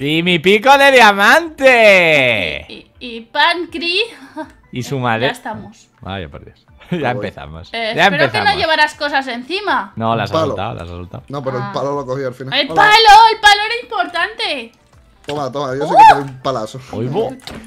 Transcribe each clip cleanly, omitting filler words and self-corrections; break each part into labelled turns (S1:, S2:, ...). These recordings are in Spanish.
S1: ¡Y mi pico de diamante!
S2: Y Pancri.
S1: Y su madre.
S2: Ya estamos.
S1: Vaya por Dios. Ya empezamos. Ya
S2: Espero que
S1: empezamos.
S2: no llevarás cosas encima.
S1: No, las has
S3: Palo.
S1: soltado, las has soltado.
S3: No, pero el palo lo cogí al final.
S2: El
S3: Hola.
S2: palo era importante.
S3: Toma, toma, yo sé que te doy un palazo.
S1: Oigo.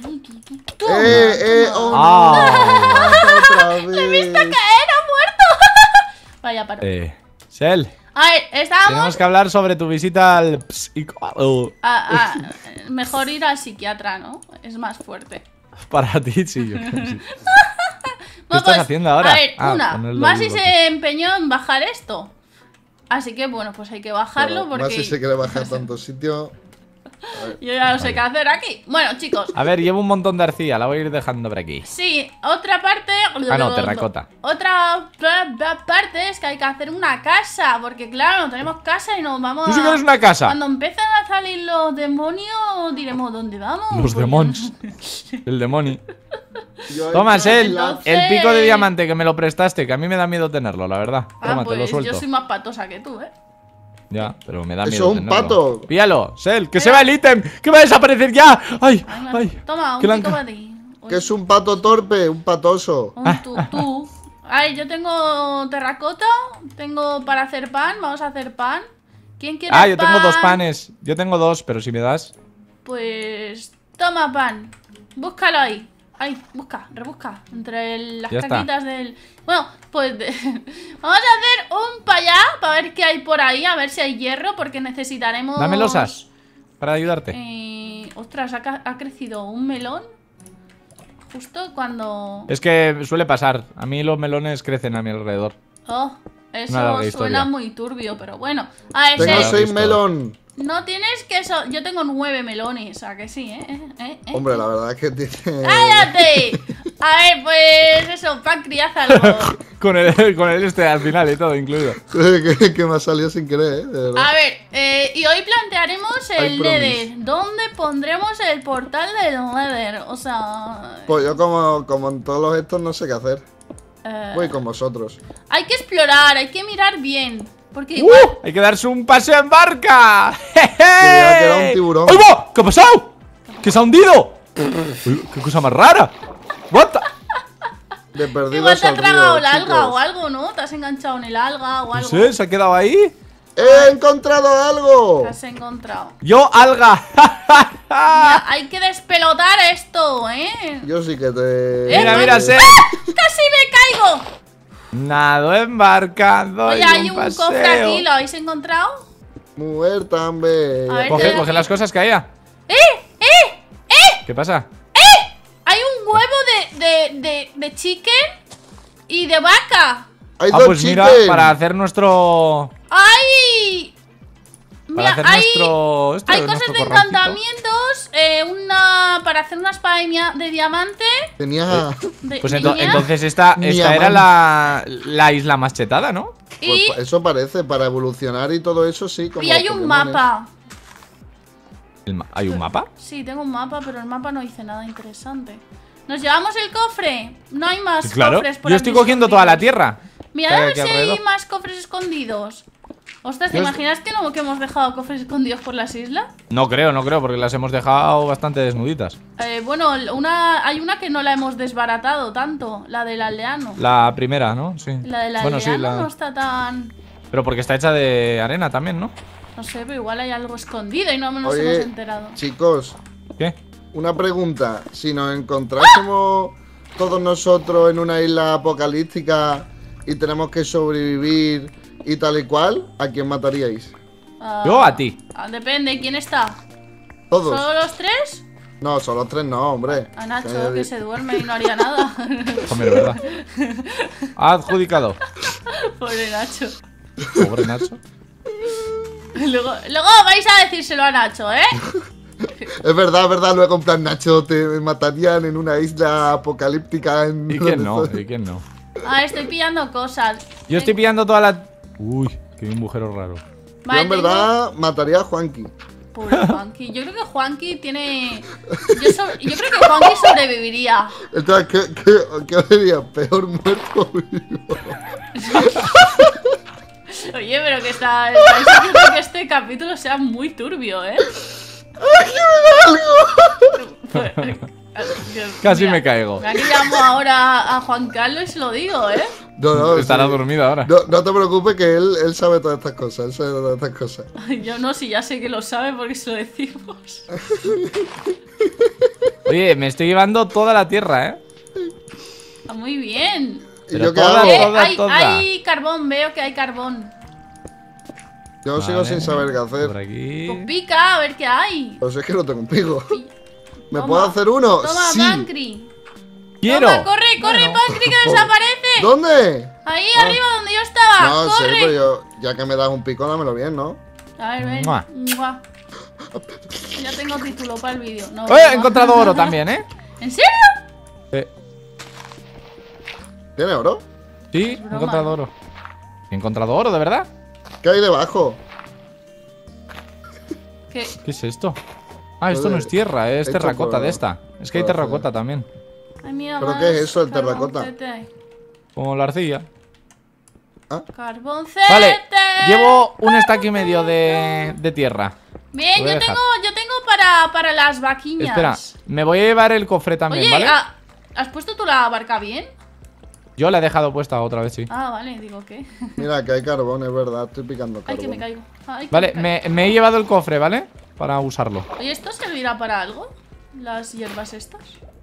S3: Oh,
S1: Ah.
S3: no, otra vez.
S2: ¡Era muerto! Vaya paro.
S1: Shell,
S2: A ver, estábamos.
S1: tenemos que hablar sobre tu visita al psicólogo.
S2: Mejor ir al psiquiatra, ¿no? Es más fuerte.
S1: Para ti, sí, yo creo que sí. ¿Qué
S2: Bueno,
S1: estás
S2: pues,
S1: haciendo ahora?
S2: A ver,
S1: ponerlo
S2: Masi
S1: vivo.
S2: se empeñó en bajar esto. Así que bueno, pues hay que bajarlo
S3: Pero
S2: porque
S3: más si se quiere bajar tantos sitios.
S2: yo ya no sé qué hacer aquí. Bueno, chicos.
S1: A ver, llevo un montón de arcilla, la voy a ir dejando por aquí.
S2: Sí, otra parte.
S1: Ah, no, terracota.
S2: Otra parte es que hay que hacer una casa. Porque claro, no tenemos casa y nos vamos
S1: ¿Tú sí quieres una casa?
S2: Cuando empiezan a salir los demonios, diremos ¿dónde vamos?
S1: Los
S2: Porque-
S1: demons. El demonio.
S3: Yo
S1: Toma,
S3: he
S1: Shell,
S3: hecho
S1: el pico de diamante que me lo prestaste, que a mí me da miedo tenerlo, la verdad. Toma, te lo
S2: pues
S1: suelto.
S2: yo soy más patosa que tú, ¿eh?
S1: Ya, pero me da
S3: Eso
S1: miedo
S3: es un
S1: tenerlo.
S3: pato.
S1: Píllalo, Shell, que se va el ítem, que va a desaparecer ya. Ay, ay.
S2: Toma, un
S1: que la
S2: pico
S1: han-
S2: para ti.
S3: Que es un pato torpe, un patoso.
S2: Un tú. Ay, yo tengo terracota, tengo para hacer pan, vamos a hacer pan. ¿Quién quiere
S1: Ah, yo tengo
S2: pan?
S1: 2 panes. Yo tengo 2, pero si me das.
S2: Pues toma pan. Búscalo ahí. Ahí, rebusca. Entre las
S1: Ya está.
S2: caquitas del. Bueno, pues vamos a hacer un para allá para ver qué hay por ahí, a ver si hay hierro, porque necesitaremos.
S1: Dame losas para ayudarte.
S2: Ostras, ha crecido un melón. Justo cuando.
S1: Es que suele pasar. A mí los melones crecen a mi alrededor.
S2: Oh,
S1: Una
S2: eso
S1: larga
S2: suena
S1: historia.
S2: muy turbio, pero bueno. A ver,
S3: Tengo
S2: Shell,
S3: 6 melón.
S2: no tienes que eso. Yo tengo 9 melones, ¿a que sí,
S3: Hombre, la verdad es que tiene.
S2: ¡Cállate! A ver, pues eso, Pancri, haz algo.
S1: Con el este al final y todo incluido.
S3: que me ha salido sin querer, de verdad.
S2: A ver, y hoy plantearemos el
S3: I promise.
S2: Nether. ¿Dónde pondremos el portal del Nether? O sea.
S3: Pues yo, como en todos los estos, no sé qué hacer.
S2: eh,
S3: Voy con vosotros.
S2: hay que explorar, hay que mirar bien. Porque igual.
S1: Hay que darse un paseo en barca.
S3: Creía que era un tiburón.
S1: ¡Ay, va! ¿Qué ha pasado? ¿Que se ha hundido? Uy, ¡qué cosa más rara! ¿What?
S3: De perdidos
S2: Igual te
S3: al
S2: has tragado
S3: río,
S2: la alga
S3: chicos.
S2: o algo, ¿no? Te has enganchado en el alga o
S1: No
S2: algo.
S1: sé, se ha quedado ahí.
S3: ¡He encontrado algo!
S2: ¿Qué has encontrado?
S1: Yo, alga.
S2: Mira, hay que despelotar esto, ¿eh?
S3: Yo sí que te.
S1: Mira, mira, Shell.
S2: ¡Casi me caigo!
S1: Nado en barca, doy
S2: Oye, hay un
S1: paseo.
S2: cofre aquí, ¿lo habéis encontrado?
S3: Muerta, hombre.
S2: A ver,
S1: Coge las cosas que haya. ¿Qué pasa?
S2: Hay un huevo de chicken y de vaca.
S3: Hay
S1: Ah,
S3: dos
S1: pues mira,
S3: chicken.
S1: para hacer nuestro...
S2: ¡Ay!
S1: Para
S2: Mira,
S1: hacer
S2: hay,
S1: nuestro...
S2: hay
S1: nuestro
S2: cosas de
S1: corralcito.
S2: encantamientos, para hacer una espada de diamante.
S3: Tenía.
S1: Pues
S2: de niña,
S1: entonces esta era la isla más chetada, ¿no?
S2: y,
S3: Pues eso parece, para evolucionar y todo eso, sí. Como
S2: y hay
S3: los
S2: un
S3: Pokémones.
S2: mapa.
S1: ¿Hay un mapa?
S2: Sí, tengo un mapa, pero el mapa no dice nada interesante. ¿Nos llevamos el cofre? No hay más
S1: Sí, claro.
S2: cofres por
S1: Yo
S2: aquí
S1: estoy cogiendo toda la
S2: escondidos.
S1: tierra.
S2: Mira
S1: que
S2: a
S1: hay
S2: ver
S1: aquí
S2: si hay
S1: alrededor.
S2: más cofres escondidos. Ostras, ¿te
S1: Yo
S2: imaginas que hemos dejado cofres escondidos por las islas?
S1: No creo, porque las hemos dejado bastante desnuditas.
S2: Bueno, hay una que no la hemos desbaratado tanto, la del aldeano.
S1: La primera, ¿no? Sí.
S2: La del
S1: Bueno,
S2: aldeano
S1: sí,
S2: no está tan...
S1: Pero porque está hecha de arena también, ¿no?
S2: No sé, pero igual hay algo escondido y no nos
S3: Oye,
S2: hemos enterado.
S3: chicos,
S1: ¿Qué?
S3: una pregunta. Si nos encontrásemos todos nosotros en una isla apocalíptica y tenemos que sobrevivir y tal y cual, ¿a quién mataríais?
S1: Yo a ti.
S2: Depende, ¿quién está?
S3: ¿Todos?
S2: ¿Solo los tres?
S3: No, solo 3 no, hombre.
S2: A Nacho, que se duerme y no haría nada.
S1: Hombre, ¿verdad? Adjudicado.
S2: Pobre Nacho.
S1: Pobre Nacho.
S2: Luego vais a decírselo a Nacho, ¿eh?
S3: Es verdad, luego en plan Nacho te matarían en una isla apocalíptica en...
S1: ¿Y quién no? ¿Y quién no?
S2: Estoy pillando cosas.
S1: Yo estoy pillando toda la... Uy, que hay un agujero raro.
S3: Yo en verdad mataría a Juanqui.
S2: Pobre Juanqui. Yo creo que Juanqui tiene... Yo creo que Juanqui sobreviviría.
S3: Entonces, ¿qué sería? ¿Peor muerto o vivo?
S2: Oye, pero que estáis haciendo que este capítulo sea muy turbio, ¿eh?
S1: Casi me caigo.
S2: Mira que llamo ahora a Juan Carlos y se lo digo, ¿eh?
S3: No,
S1: Estará
S3: sí.
S1: dormido ahora.
S3: No te preocupes que él sabe todas estas cosas. Él sabe todas estas cosas.
S2: Yo no, si ya sé que lo sabe porque se lo decimos.
S1: Oye, me estoy llevando toda la tierra, ¿eh?
S2: Ah, muy bien.
S3: ¿Y
S1: Pero
S3: yo qué
S1: toda-
S3: hago?
S1: toda.
S2: Hay carbón, veo que hay carbón.
S3: Yo sigo
S1: Vale.
S3: sin saber qué
S1: Por
S3: hacer.
S2: Pues
S1: aquí.
S2: pica, a ver qué hay.
S3: Pues es que no tengo un pico. ¿Me
S2: Toma.
S3: puedo hacer uno?
S2: Toma,
S3: Sí.
S2: Pancri.
S1: ¡Quiero!
S2: Toma, corre, corre, Pancri, que desaparece.
S3: ¿Dónde?
S2: Ahí arriba donde yo estaba.
S3: No, sí,
S2: corre.
S3: pero yo, ya que me das un pico, dámelo bien, ¿no?
S2: A ver, ven.
S1: Mua.
S2: Mua. Ya tengo título para el vídeo. No,
S1: ¡Eh!
S2: broma.
S1: He encontrado oro también, ¿eh?
S2: ¿En serio?
S1: Eh,
S3: ¿Tiene oro?
S1: sí, he
S2: broma.
S1: encontrado oro. He encontrado oro, ¿de verdad?
S3: ¿Qué hay debajo?
S2: ¿Qué?
S1: ¿Qué es esto? Ah, esto no es tierra, es
S3: Hecho
S1: terracota
S3: por-
S1: de esta. Es que hay
S3: por
S1: terracota también.
S2: Ay, mira,
S3: ¿Pero
S2: más
S3: qué es eso, el terracota?
S2: carboncete.
S1: Como la arcilla.
S2: Carboncete.
S1: Vale, llevo un stack y medio de tierra.
S2: Bien,
S1: Lo voy a
S2: yo
S1: dejar.
S2: tengo para las vaquiñas.
S1: Espera, me voy a llevar el cofre también,
S2: Oye,
S1: ¿vale?
S2: ¿has puesto tú la barca bien?
S1: Yo la he dejado puesta otra vez, sí.
S2: Ah, vale, digo que.
S3: Mira, que hay carbón, es verdad. Estoy picando
S2: Ay,
S3: carbón.
S2: que me caigo. Ay, que
S1: Vale,
S2: me caigo.
S1: me he llevado el cofre, ¿vale? Para usarlo.
S2: Oye, ¿esto servirá para algo? Las hierbas estas.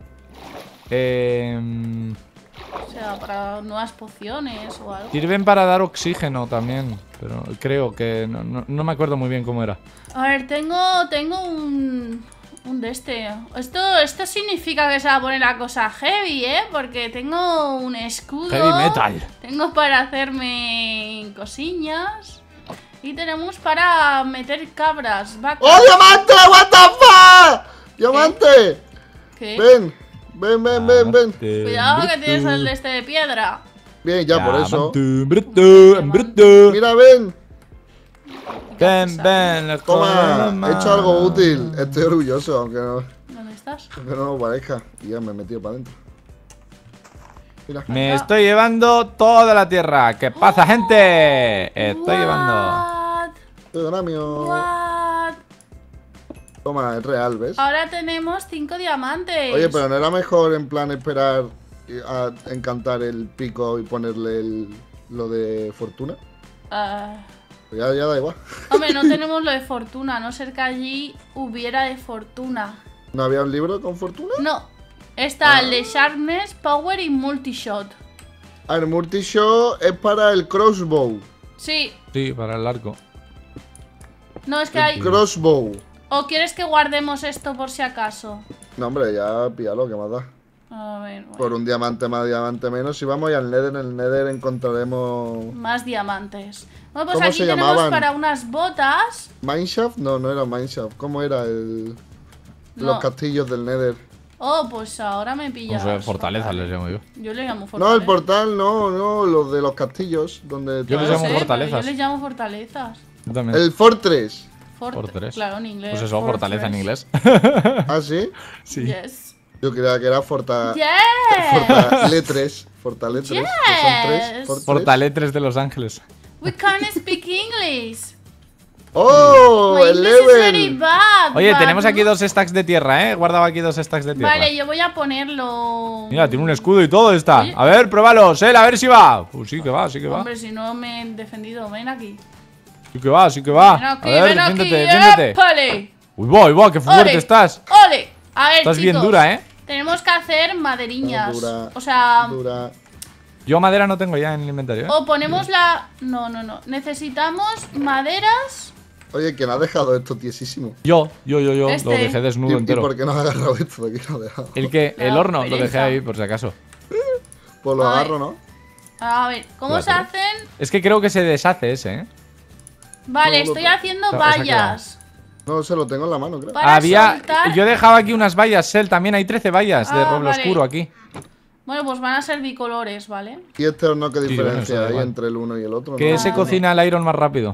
S2: O sea, para nuevas pociones o algo.
S1: Sirven para dar oxígeno también. Pero creo que no me acuerdo muy bien cómo era.
S2: A ver, tengo un de este. Esto significa que se va a poner la cosa heavy, ¿eh? Porque tengo un escudo.
S1: Heavy metal.
S2: Tengo para hacerme cosillas. Y tenemos para meter cabras, vacas.
S3: ¡Oh, diamante! ¡What the fuck! ¡Diamante!
S2: ¿Qué?
S3: Ven.
S2: Cuidado que tienes el de este de piedra.
S3: Bien, ya por eso.
S1: Bruto.
S3: Mira, ven.
S1: Ven,
S3: Toma, he hecho algo útil. Estoy orgulloso,
S2: ¿Dónde estás?
S3: aunque no lo parezca. Y ya me he metido para adentro. Mira.
S1: Me estoy llevando toda la tierra. ¿Qué pasa, gente? Estoy llevando.
S3: Gramio.
S2: What?
S3: Toma, es real, ¿ves?
S2: Ahora tenemos 5 diamantes.
S3: Oye, pero no era mejor en plan esperar a encantar el pico y ponerle lo de fortuna.
S2: Ah,
S3: Pues ya da igual.
S2: hombre, no tenemos lo de fortuna, a no ser que allí hubiera de fortuna.
S3: ¿No había un libro con fortuna?
S2: No, está el de Sharpness, Power y Multishot.
S3: A ver, Multishot es para el crossbow.
S2: Sí,
S1: Sí, para el arco.
S2: no es que hay.
S3: Crossbow.
S2: ¿O quieres que guardemos esto por si acaso?
S3: No, hombre, ya píllalo, que más da.
S2: A ver, bueno.
S3: Por un diamante más, diamante menos. Si vamos al Nether, en el Nether encontraremos.
S2: Más diamantes. Bueno, pues
S3: ¿Cómo
S2: aquí
S3: se
S2: tenemos
S3: llamaban?
S2: para unas botas.
S3: ¿Mineshaft? No, no era Mineshaft. ¿Cómo era el.
S2: No.
S3: Los castillos del Nether?
S2: Oh, pues ahora me pillas.
S1: Como fortaleza les llamo yo.
S2: Yo le llamo fortaleza.
S3: No, el portal, no, los de los castillos. Donde
S1: Yo les
S2: No
S1: llamo
S2: sé, pero
S1: fortalezas.
S2: Yo les llamo fortalezas.
S1: Yo también.
S3: El Fortress.
S1: Fortress.
S2: Claro, en inglés.
S1: Pues eso, fortaleza en inglés.
S3: ¿Ah, sí?
S1: Sí.
S2: Yes.
S3: Yo creía que era
S2: Yes.
S3: Fortaletres. Fortaletres. Que son tres.
S2: Yes.
S3: Fortress.
S1: Fortaletres de Los Ángeles.
S2: We can't speak English.
S3: ¡Oh!
S2: My
S3: ¡El
S2: English is very
S3: level!
S2: bad.
S1: Oye,
S2: but
S1: tenemos aquí
S2: no-
S1: 2 stacks de tierra, ¿eh? He guardado aquí 2 stacks de tierra.
S2: Vale, yo voy a ponerlo.
S1: Mira, tiene un escudo y todo esta.
S2: Oye.
S1: A ver, pruébalo, Sel, a ver si va. Pues sí que va, sí que va.
S2: Hombre, si no me he defendido, ven aquí.
S1: Sí que va, sí que va.
S2: Ven aquí,
S1: A ver,
S2: ven aquí.
S1: defiéndete, defiéndete.
S2: ¡Épale!
S1: Uy, va, qué fuerte
S2: ¡Ole!
S1: estás.
S2: ¡Ole! A ver,
S1: Estás bien
S2: chicos,
S1: dura, ¿eh?
S2: Tenemos que hacer maderiñas.
S3: Dura,
S2: O sea,
S3: dura.
S1: Yo madera no tengo ya en el inventario, ¿eh?
S2: o ponemos la. No. Necesitamos maderas.
S3: Oye, ¿quién ha dejado esto tiesísimo?
S1: Yo.
S2: Este.
S1: Lo dejé desnudo
S3: ¿Y
S1: entero.
S3: por qué no has agarrado esto? ¿De quién lo ha dejado?
S1: El que, el
S2: La
S1: horno, lo dejé
S2: pereza.
S1: ahí por si acaso.
S3: Pues lo
S2: A ver.
S3: agarro, ¿no?
S2: A ver, ¿cómo se
S1: Claro.
S2: hacen?
S1: Es que creo que se deshace ese, ¿eh?
S2: Vale,
S3: No, no,
S2: estoy
S3: no.
S2: haciendo
S1: Se ha
S2: vallas.
S3: No se lo tengo en la mano, creo.
S2: Para soltar.
S1: Yo dejaba aquí unas vallas, Sel. También hay 13 vallas de
S2: Ah,
S1: roble
S2: vale.
S1: oscuro aquí.
S2: Bueno, pues van a ser bicolores, ¿vale?
S3: ¿Y este horno qué
S1: Sí,
S3: diferencia
S1: bueno, eso da
S3: hay
S1: igual.
S3: entre el uno y el otro?
S1: Que
S3: ¿no?
S1: se
S2: Vale.
S1: cocina el iron más rápido.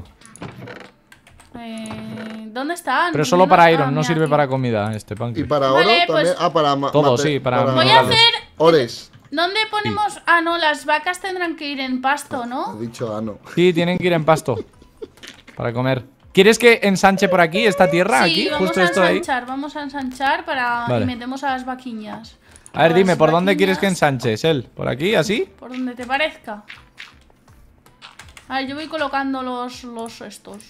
S2: ¿Dónde están?
S1: Pero solo
S2: Yo
S1: para
S2: ah,
S1: iron, no
S2: mira,
S1: sirve
S2: aquí.
S1: para comida este pan.
S3: ¿Y para oro
S2: Vale,
S3: también?
S2: pues-
S3: Ah, para
S1: Todo, sí, para
S2: Voy a
S1: minerales.
S2: hacer.
S3: Ores.
S2: ¿Dónde ponemos? Ah, no, las vacas tendrán que ir en pasto,
S3: He
S2: ¿no?
S3: dicho no.
S1: Sí, tienen que ir en pasto. Para comer. ¿Quieres que ensanche por aquí, esta tierra?
S2: Sí,
S1: Aquí,
S2: vamos
S1: justo
S2: a
S1: esto de ahí.
S2: ensanchar, vamos a ensanchar para...
S1: Vale.
S2: Y metemos a las vaquiñas.
S1: A ver,
S2: Las
S1: dime, ¿por dónde quieres que
S2: vaquiñas,
S1: ensanches él? ¿Por aquí, así?
S2: Por donde te parezca. A ver, yo voy colocando los estos.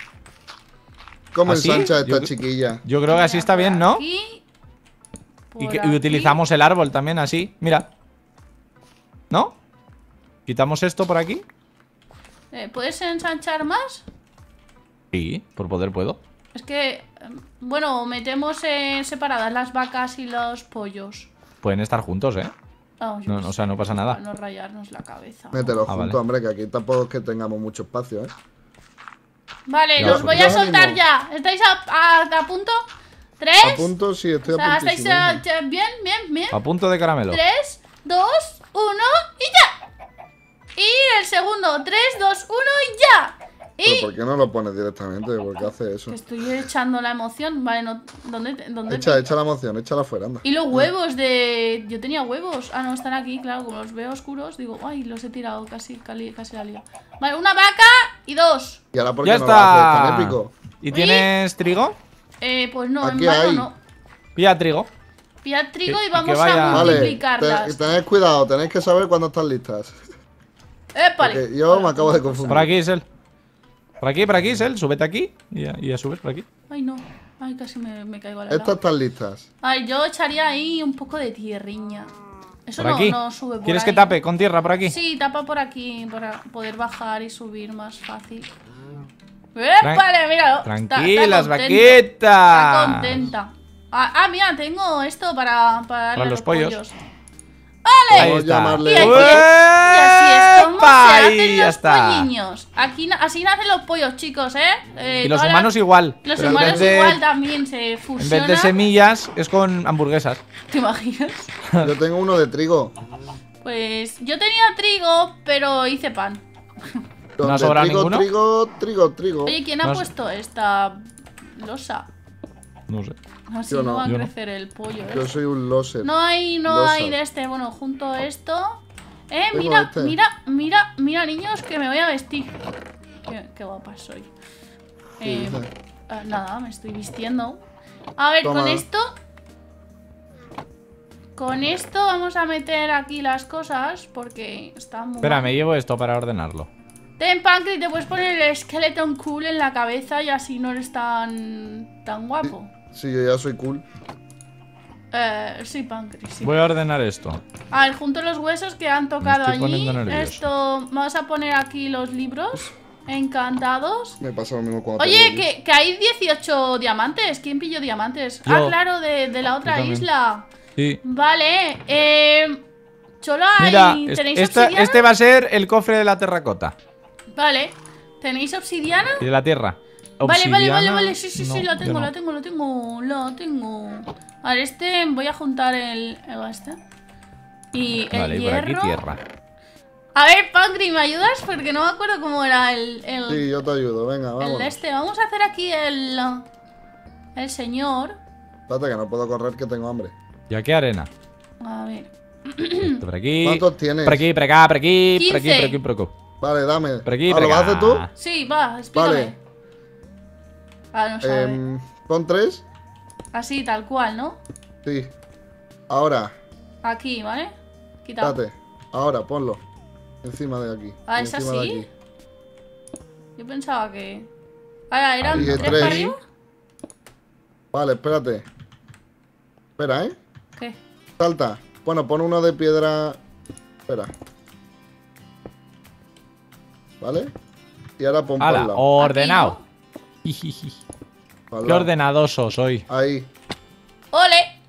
S3: ¿Cómo
S1: ¿Así?
S3: ensancha esta
S1: Yo-
S3: chiquilla?
S1: Yo creo que así está
S2: Por
S1: bien, ¿no?
S2: aquí, por
S1: Y
S2: aquí.
S1: utilizamos el árbol también así, mira. ¿No? Quitamos esto por aquí.
S2: ¿Puedes ensanchar más?
S1: Sí, por poder puedo.
S2: Es que, bueno, metemos separadas las vacas y los pollos.
S1: Pueden estar juntos, ¿eh?
S2: Oh, yo
S1: No,
S2: qué
S1: o sea, no pasa nada.
S2: Para no rayarnos la cabeza.
S3: Mételo
S1: Ah,
S3: junto,
S1: vale.
S3: hombre, que aquí tampoco es que tengamos mucho espacio, ¿eh?
S2: Vale,
S1: Ya,
S2: los voy a
S3: yo
S2: soltar
S3: animo.
S2: ya. ¿Estáis a punto? ¿Tres?
S3: A punto, sí, estoy
S2: O
S3: a
S2: sea,
S3: punto.
S2: ¿estáis bien, bien, bien?
S1: A punto de caramelo.
S2: 3, 2, 1 y ya. Y el segundo, 3, 2, 1 y ya.
S3: ¿Pero
S2: Y
S3: por qué no lo pones directamente? ¿Por qué hace eso?
S2: que estoy echando la emoción. Vale, no, ¿dónde?
S3: Echa la emoción, échala fuera, anda.
S2: Y los huevos de... Yo tenía huevos. Ah, no, están aquí, claro. Como los veo oscuros, digo, ay, los he tirado. Casi la lío. Vale, una vaca y 2.
S3: ¿Y ahora por qué
S1: ¡Ya
S3: no lo haces tan
S1: está!
S3: épico?
S1: ¿Y tienes trigo?
S2: Pues no,
S3: Aquí
S2: en mano
S3: hay.
S2: no.
S1: Pilla trigo.
S2: Pillad trigo
S1: Que-
S2: y
S1: que
S2: vamos
S1: vaya-
S2: a
S3: Vale,
S2: multiplicarlas.
S3: tened cuidado, tenéis que saber cuándo están listas.
S2: Épale.
S3: Porque yo me acabo de confundir.
S1: Por aquí, Sel. Por aquí, Sel. Súbete aquí. Y ya subes por aquí.
S2: Ay, no. Ay, casi me caigo a la
S3: Estas
S2: lava.
S3: están listas.
S2: Ay, yo echaría ahí un poco de tierriña. Eso
S1: Por
S2: no,
S1: aquí.
S2: no sube por
S1: ¿Quieres
S2: ahí.
S1: que tape con tierra por aquí?
S2: Sí, tapa por aquí para poder bajar y subir más fácil. ¡Épale, míralo!
S1: Tranquilas,
S2: Está
S1: vaquita.
S2: Está contenta. Mira, tengo esto para darle a
S1: los pollos.
S2: ¡Vale!
S1: Ahí
S3: Vamos a
S1: está.
S3: llamarle-
S2: Y así es como se
S1: ¡Epa!
S2: hacen
S1: Ahí
S2: los
S1: está.
S2: polliños. Así nacen los pollos, chicos, ¿eh?
S1: Y los
S2: todas
S1: humanos
S2: las-
S1: igual.
S2: Los
S1: pero en
S2: humanos
S1: vez de-
S2: igual también se
S1: En
S2: fusionan.
S1: vez de semillas, es con hamburguesas.
S2: ¿Te imaginas?
S3: Yo tengo uno de trigo.
S2: Pues yo tenía trigo, pero hice pan.
S3: Donde
S1: ha sobrado
S3: trigo,
S1: ninguno?
S3: trigo.
S2: Oye, ¿quién ha
S1: No sé.
S2: puesto esta losa?
S1: No sé.
S2: Así
S3: Yo
S2: no
S3: no,
S2: va a
S1: yo no.
S2: crecer el pollo. ¿eh?
S3: Yo soy un loser.
S2: No hay
S3: Losa.
S2: de este. Bueno, junto esto.
S3: Tengo
S2: Mira,
S3: este.
S2: mira, niños, que me voy a vestir. Qué guapa soy.
S3: ¿Qué dices?
S2: Nada, me estoy vistiendo. A ver,
S3: Toma.
S2: con esto vamos a meter aquí las cosas porque está muy
S1: Espera,
S2: mal.
S1: me llevo esto para ordenarlo.
S2: Ten, Pancri, te puedes poner el skeleton cool en la cabeza y así no eres tan guapo.
S3: Sí, yo ya soy cool.
S2: Sí, Pancri, sí.
S1: Voy a ordenar esto.
S2: A ver, junto los huesos que han tocado
S1: estoy
S2: allí.
S1: poniendo nervioso.
S2: Esto, vamos a poner aquí los libros encantados.
S3: Me pasa lo mismo cuando
S2: Oye,
S3: tengo
S2: que hay 18 diamantes. ¿Quién pilló diamantes?
S1: Yo.
S2: Ah, claro, de la otra
S1: también.
S2: isla.
S1: Sí.
S2: Vale, Cholo,
S1: Mira,
S2: ¿tenéis obsidiana?
S1: este va a ser el cofre de la terracota.
S2: Vale, ¿tenéis obsidiana?
S1: Y de la tierra.
S2: Vale,
S1: Obsidiana,
S2: vale, sí,
S1: no,
S2: la
S1: yo
S2: tengo,
S1: no.
S2: la tengo. A ver, voy a juntar el este. Y el
S1: Vale, y por aquí
S2: hierro.
S1: tierra.
S2: A ver, Pancri, ¿me ayudas? Porque no me acuerdo cómo era el
S3: Sí, yo te ayudo, venga, vamos.
S2: Vamos a hacer aquí el señor.
S3: Espérate que no puedo correr, que tengo hambre.
S1: ¿Y aquí arena?
S2: A ver.
S1: Esto por aquí.
S3: ¿Cuántos tienes?
S1: Por aquí, por acá, por aquí, por aquí,
S2: 15.
S1: por aquí, por aquí.
S3: Vale, dame.
S1: Por aquí,
S3: Ah,
S1: por
S3: ¿lo vas a
S1: acá.
S3: hacer tú?
S2: Sí, va, explícame.
S3: Vale.
S2: No sabe.
S3: Pon 3.
S2: Así, tal cual, ¿no?
S3: Sí. Ahora,
S2: Aquí, ¿vale? Quitado.
S3: espérate. Ahora, ponlo. Encima de aquí.
S2: Ah, ¿es
S3: encima de
S2: así?
S3: aquí.
S2: Yo pensaba que... Ahora, ¿eran
S3: Ahí,
S2: 3
S3: tres.
S2: para arriba?
S3: Vale, espérate. Espera, ¿eh?
S2: ¿Qué?
S3: Salta. Bueno, pon uno de piedra. Espera. ¿Vale? Y ahora pon por
S1: ¡Hala!
S3: lado.
S1: Ordenado.
S3: Por
S1: Qué
S3: lado.
S1: ordenadoso soy.
S3: Ahí.
S2: ¡Ole!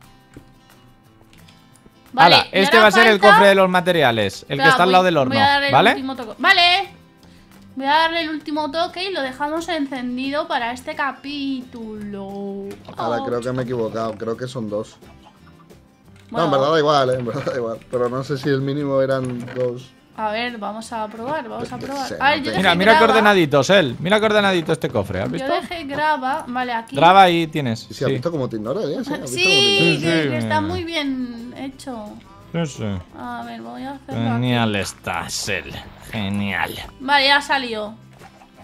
S2: Vale,
S1: ¡Hala!
S2: y
S1: Este
S2: ahora
S1: va a ser el
S2: falta-
S1: cofre de los materiales. El que
S2: Espera,
S1: está al lado del horno.
S2: voy a darle el
S1: ¿Vale?
S2: último toque. Vale. Voy a darle el último toque y lo dejamos encendido para este capítulo.
S3: Ahora
S2: Oh.
S3: creo que me he equivocado. Creo que son 2.
S2: Bueno,
S3: No, en verdad da igual, en verdad da igual. Pero no sé si el mínimo eran 2.
S2: a ver, vamos a probar, vamos a
S3: Yo qué
S2: probar.
S3: sé,
S2: A ver,
S3: no
S2: yo
S3: te-
S1: Mira,
S2: dejé
S1: mira qué
S2: graba.
S1: ordenaditos, él. Mira qué ordenadito este cofre. ¿Has
S2: Yo
S1: visto?
S2: dejé graba. Vale, aquí.
S1: Graba ahí tienes.
S3: ¿Y si has
S1: Sí.
S3: visto cómo te ignora? ¿Eh? ¿Sí? ¿Has visto cómo te
S2: Sí,
S3: ignora?
S1: Sí,
S2: que
S1: sí.
S2: está muy bien hecho.
S1: Sí, sí.
S2: A ver, voy a hacerlo aquí.
S1: Genial estás, él. Genial.
S2: Vale, ya salió.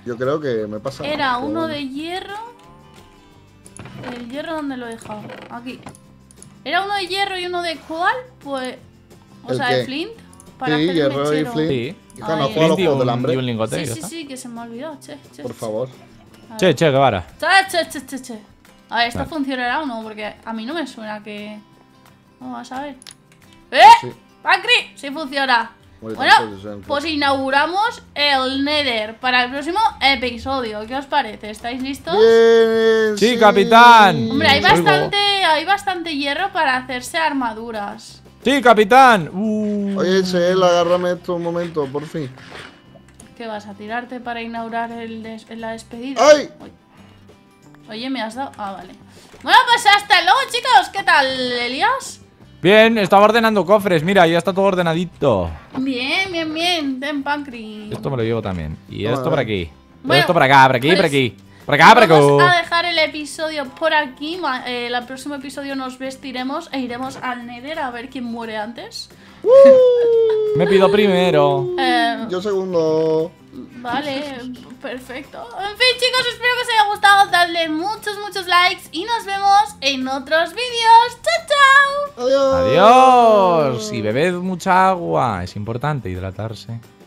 S3: Yo creo que me pasa.
S2: Era uno de hierro. ¿El hierro dónde lo he dejado? Aquí. Era uno de hierro y uno de cuál, pues... O
S3: ¿El
S2: sea,
S3: qué?
S2: de flint. Para
S3: Sí,
S2: hacer el
S3: hierro y
S2: mechero.
S3: flint.
S1: Sí.
S3: Hija, no
S2: Ay,
S3: juego a los
S1: Y
S3: juegos del
S1: un,
S3: hambre.
S1: y un lingote, y
S2: Sí,
S1: ya
S2: sí,
S1: está.
S2: sí, que se me ha olvidado, che.
S3: Por favor.
S2: A
S1: Che,
S2: ver.
S1: che, Guevara.
S2: Che. A ver, ¿esto
S1: Vale.
S2: funcionará o no? Porque a mí no me suena que... Vamos a ver.
S3: Sí.
S2: ¡Pancri! Sí funciona.
S3: Muy
S2: Bueno,
S3: bien,
S2: pues inauguramos el Nether para el próximo episodio. ¿Qué os parece? ¿Estáis listos?
S3: Bien,
S1: Sí, capitán.
S2: Hombre, hay
S1: Oigo.
S2: bastante hierro para hacerse armaduras.
S1: Sí, capitán.
S3: Oye, Chel, agárrame esto un momento, por fin.
S2: ¿Qué vas a tirarte para inaugurar la despedida?
S3: ¡Ay!
S2: Uy. Oye, me has dado... Ah, vale. Bueno, pues hasta luego, chicos. ¿Qué tal, Elías?
S1: Bien, estaba ordenando cofres. Mira, ya está todo ordenadito.
S2: Bien. Ten, Pancri.
S1: Esto me lo llevo también. Y
S3: Toma,
S1: esto por aquí.
S2: Bueno,
S1: Esto por acá, por aquí,
S2: pues,
S1: por aquí. Por acá, por acá.
S2: Vamos a dejar el episodio por aquí. El próximo episodio nos vestiremos e iremos al Nether a ver quién muere antes.
S1: Me pido primero.
S3: Yo segundo.
S2: Vale, perfecto. En fin, chicos, espero que os haya gustado. Dadle muchos likes y nos vemos en otros vídeos. ¡Chao, chao!
S3: Adiós.
S1: Adiós. Y bebed mucha agua. Es importante hidratarse.